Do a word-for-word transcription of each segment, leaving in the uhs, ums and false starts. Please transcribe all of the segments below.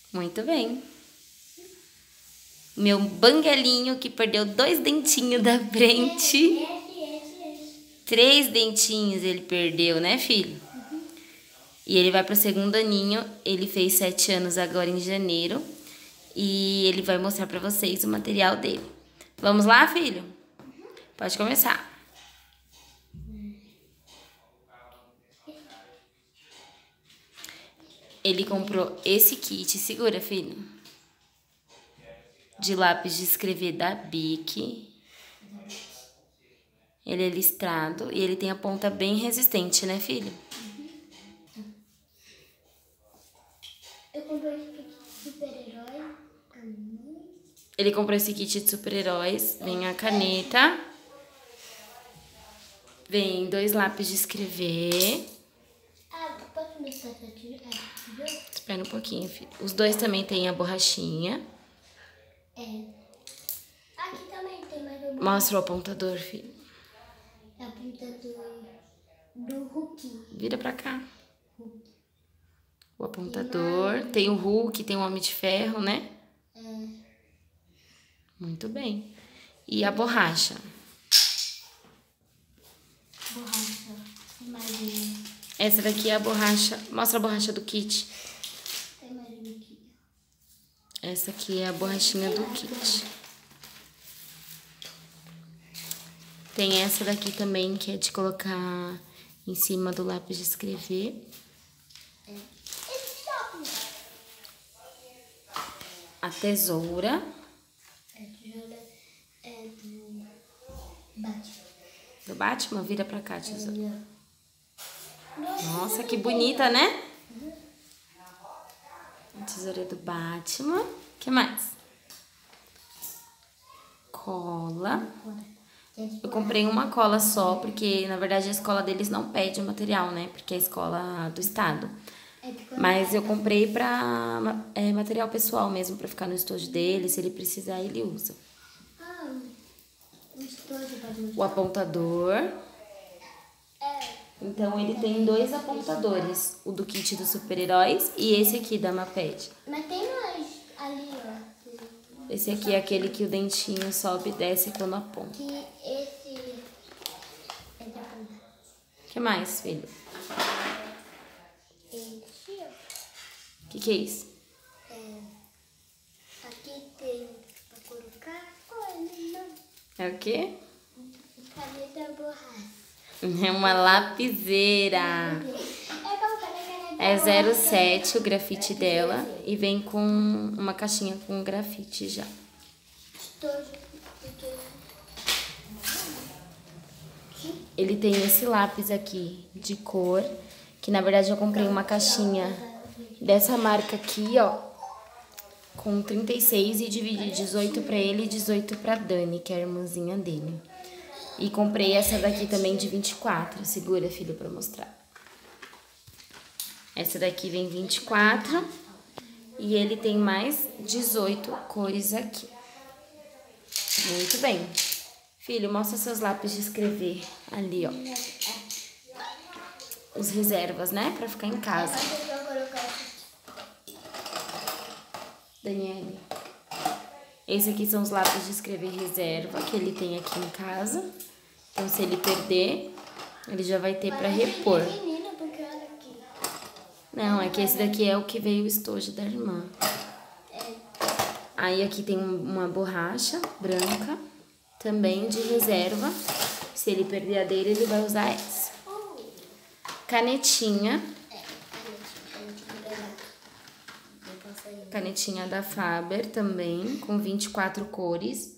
Muito bem. Meu banguelinho que perdeu dois dentinhos da frente. Três dentinhos ele perdeu, né, filho? Uhum. E ele vai pro segundo aninho. Ele fez sete anos agora em janeiro. E ele vai mostrar pra vocês o material dele. Vamos lá, filho? Uhum. Pode começar. Ele comprou esse kit. Segura, filho. De lápis de escrever da Bic. Ele é listrado e ele tem a ponta bem resistente, né, filho? Uhum. Eu comprei esse kit de super-herói. Ele comprou esse kit de super-heróis. Vem a caneta. Vem dois lápis de escrever. Ah, posso mostrar essa tijolo? Espera um pouquinho, filho. Os dois também tem a borrachinha. É. Aqui também tem mais uma. Mostra o apontador, filho. É a ponta do, do Hulk. Vira pra cá. Hulk. O apontador. Tem o Hulk, tem o Homem de Ferro, né? É. Muito bem. E a borracha? Borracha. Imagina. Essa daqui é a borracha. Mostra a borracha do kit. Tem mais uma aqui. Essa aqui é a borrachinha do kit. Tem essa daqui também, que é de colocar em cima do lápis de escrever. É. Esse shopping. A tesoura. A tesoura é do Batman. Do Batman? Vira pra cá, tesoura. É. Nossa, que bonita, né? A tesoura do Batman. O que mais? Cola. Eu comprei uma cola só, porque na verdade a escola deles não pede o material, né? Porque é a escola do estado. Mas eu comprei pra é, material pessoal mesmo, pra ficar no estojo dele. Se ele precisar, ele usa. Ah, o estojo pode mostrar. O apontador. É. Então ele tem dois apontadores. O do kit dos super-heróis e esse aqui da Maped. Mas tem mais ali, ó. Esse aqui é aquele que o dentinho sobe e desce quando aponta. Que esse é de apontar. O que mais, filho? Esse, ó. O que, que é isso? É. Aqui tem pra colocar coisa, não. É o quê? Caneta borracha. É uma lapiseira. É colocar na caneta É zero borracha. sete o grafite dela e vem com uma caixinha com grafite já. Estojo. Ele tem esse lápis aqui de cor, que na verdade eu comprei uma caixinha dessa marca aqui, ó, com trinta e seis e dividi dezoito pra ele e dezoito pra Dani, que é a irmãzinha dele. E comprei essa daqui também de vinte e quatro. Segura, filho, pra mostrar. Essa daqui vem vinte e quatro e ele tem mais dezoito cores aqui. Muito bem. Filho, mostra seus lápis de escrever ali, ó. Os reservas, né? Pra ficar em casa. Daniele. Esse aqui são os lápis de escrever reserva que ele tem aqui em casa. Então, se ele perder, ele já vai ter pra repor. Não, é que esse daqui é o que veio o estojo da irmã. Aí aqui tem uma borracha branca, também de reserva. Se ele perder a dele, ele vai usar essa. Canetinha. Canetinha da Faber também, com vinte e quatro cores.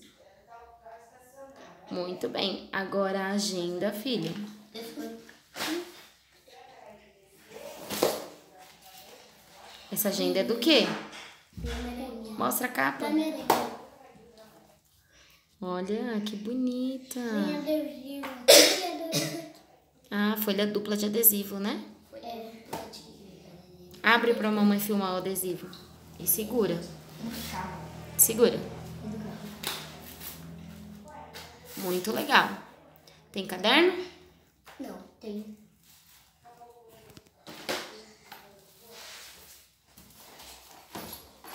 Muito bem. Agora a agenda, filho. Essa agenda é do quê? Mostra a capa. Olha, que bonita. Ah, folha dupla de adesivo, né? Abre pra mamãe filmar o adesivo. E segura. Segura. Muito legal. Tem caderno? Não, tem.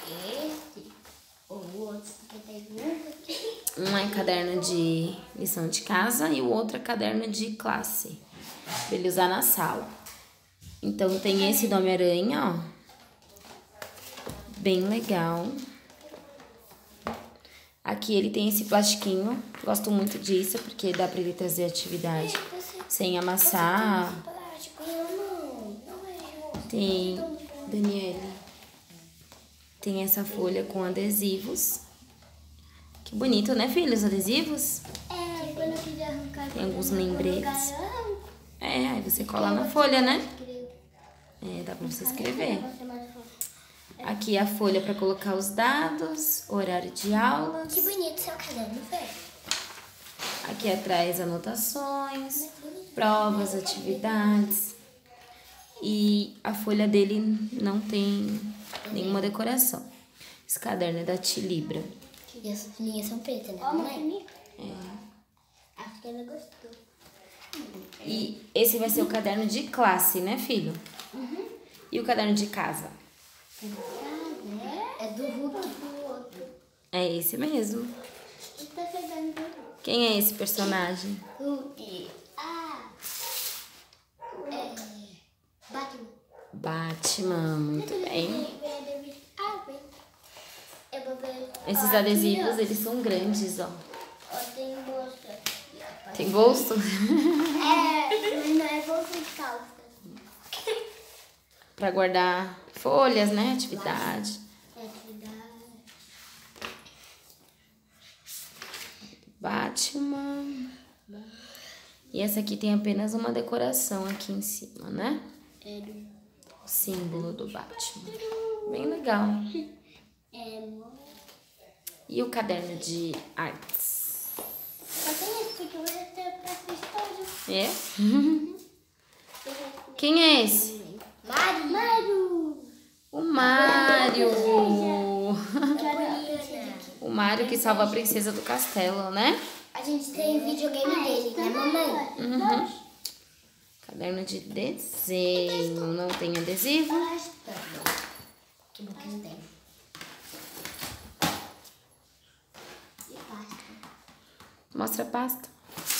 esse, o outro, porque tem um aqui. Um é caderno de lição de casa e o outro é caderno de classe, pra ele usar na sala. Então tem esse do Homem-Aranha, ó, bem legal. Aqui ele tem esse plastiquinho, gosto muito disso, porque dá pra ele trazer atividade sem amassar. Tem, Daniele, tem essa folha com adesivos. Que bonito, né, filho, os adesivos? É, quando eu quiser arrancar. Tem alguns lembretes. É, aí você cola na folha, né? É, dá pra você escrever. Aqui a folha pra colocar os dados, horário de aulas. Que bonito seu caderno, velho. Aqui atrás anotações, provas, atividades. E a folha dele não tem nenhuma decoração. Esse caderno é da Tilibra. E as linhas são pretas, né? Mamãe? É. Acho que ela gostou. E esse vai ser o caderno de classe, né, filho? Uhum. E o caderno de casa? É do Hulk do outro. É esse mesmo. Você tá pegando do Hulk? Quem é esse personagem? Hulk. Ah. É. Batman. Batman, muito bem. Ah, bem. Eu vou ver. Esses Ó, adesivos, aqui, eles são grandes, ó. ó. Ó, tem bolsa aqui, ó. Tem bolso? É, mas não é bolsa de calça. Pra guardar folhas, né? Atividade. É atividade. Batman. E essa aqui tem apenas uma decoração aqui em cima, né? É do... O símbolo do Batman. Bem legal. É, E o caderno de artes? só tem esse porque você tem pra cristal. É? Quem é esse? Mário. Mário. O Mário. É O Mário que salva a princesa do castelo, né? a gente tem videogame dele, né, mamãe? Uhum. Caderno de desenho. Não tem adesivo. Que bom que não tem. E pasta. Mostra a pasta.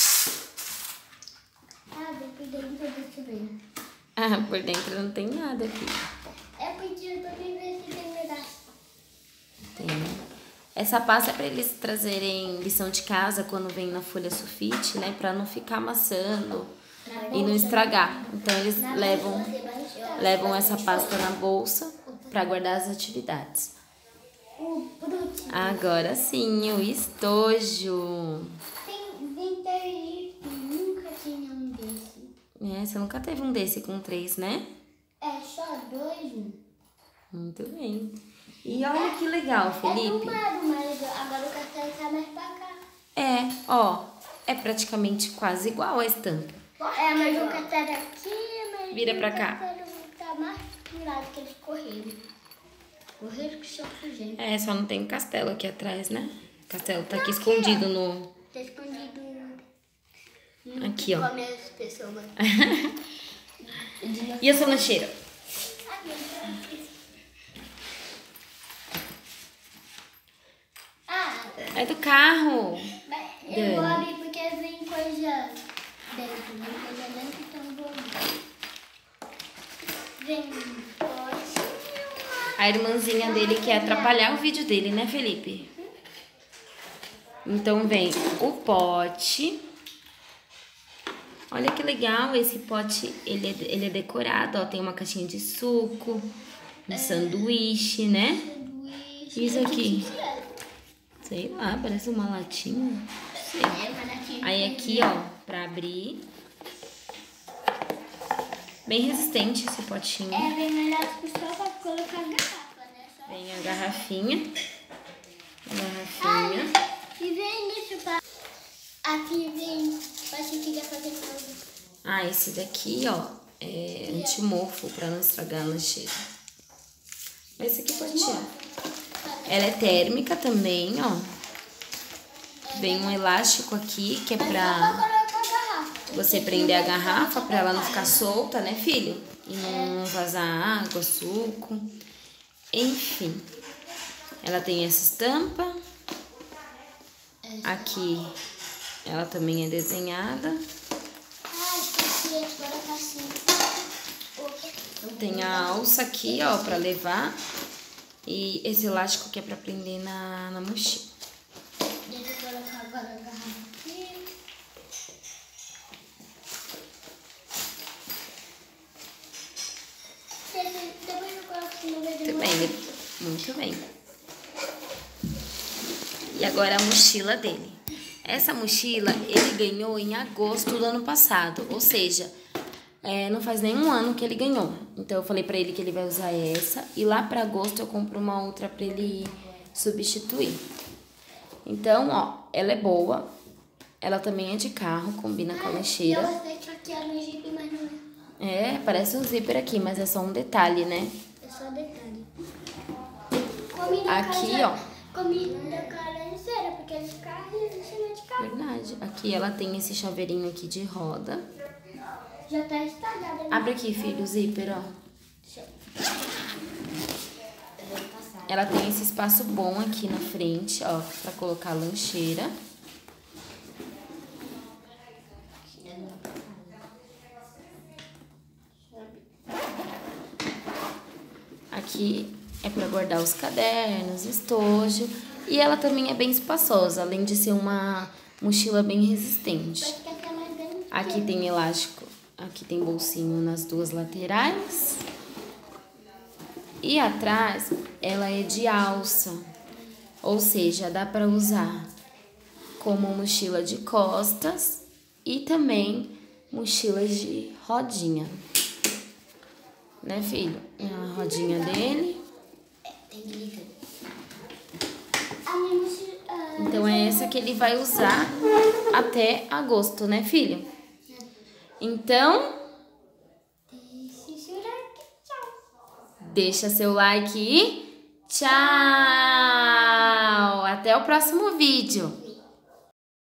Ah, bem por dentro, deixa eu ver. Ah, por dentro não tem nada aqui. É porque eu tô bem ver se tem pedaço. Tem. Essa pasta é para eles trazerem lição de casa quando vem na folha sulfite, né? Para não ficar amassando e não estragar. Então eles levam, levam essa pasta na bolsa para guardar as atividades. O Brute. Agora sim, o estojo. Tem vintage, nunca tinha um desse. É, você nunca teve um desse com três, né? É só dois. Muito bem. E olha que legal, É do Felipe. Mario, mas agora o castelo tá mais pra cá. É, ó, é praticamente quase igual a estampa. É, mas o castelo aqui, mas Vira o pra cá. castelo tá mais virado que eles correram. Correram que só fugindo. É, só não tem o castelo aqui atrás, né? O castelo tá aqui escondido no... Tá escondido. Aqui, ó. Come as pessoas. E a sua lancheira? Ah, É do carro. eu vou abrir porque vem coisa dentro. Vem coisa dentro, então eu vou abrir. Vem coisa. A irmãzinha dele quer atrapalhar o vídeo dele, né, Felipe? Então vem o pote. Olha que legal esse pote, ele é, ele é decorado, ó. Tem uma caixinha de suco, um sanduíche, né? Sanduíche. Isso aqui. Sei lá, parece uma latinha. Sei. É, mas aqui. Aí aqui, ó, pra abrir. Bem resistente esse potinho. É, vem melhor que só pra colocar a garrafa, né? Só... Vem a garrafinha. A garrafinha. E vem isso pra... Aqui vem pra se quiser fazer coisa. Ah, esse daqui, ó, é antimofo pra não estragar a lancheira. Mas esse aqui pode tirar. Ela é térmica também, ó. Vem um elástico aqui que é pra você prender a garrafa pra ela não ficar solta, né, filho? E não vazar água, suco. Enfim. Ela tem essa estampa. Aqui ela também é desenhada. Ah, esqueci, agora tá assim. Tem a alça aqui, ó, pra levar. E esse elástico que é pra prender na, na mochila. Deixa eu colocar agora a garrafa aqui. Depois eu coloco aqui no meio. Muito bem, muito bem. E agora a mochila dele. Essa mochila ele ganhou em agosto do ano passado, ou seja, é, não faz nenhum ano que ele ganhou. Então eu falei pra ele que ele vai usar essa e lá pra agosto eu compro uma outra pra ele substituir. Então, ó, ela é boa, ela também é de carro, combina com a lancheira. Eu sei que aqui era um zíper, mas não é. É, parece um zíper aqui, mas é só um detalhe, né? é só detalhe. Combina Aqui, com a, ó. combina com a lancheira, porque é de carro e a lancheira é de carro. Verdade. Aqui ela tem esse chaveirinho aqui de roda. Já tá estragada. Né? Abre aqui, filho, o zíper, ó. Deixa eu... Ela tem esse espaço bom aqui na frente, ó, pra colocar a lancheira. Aqui é pra guardar os cadernos, estojo. E ela também é bem espaçosa, além de ser uma mochila bem resistente. Aqui tem elástico, aqui tem bolsinho nas duas laterais. E atrás, ela é de alça, ou seja, dá para usar como mochila de costas e também mochilas de rodinha. Né, filho? É a rodinha dele. Tem glitter. A minha mochila... Então é essa que ele vai usar até agosto, né, filho? Então... deixa seu like e tchau! Até o próximo vídeo!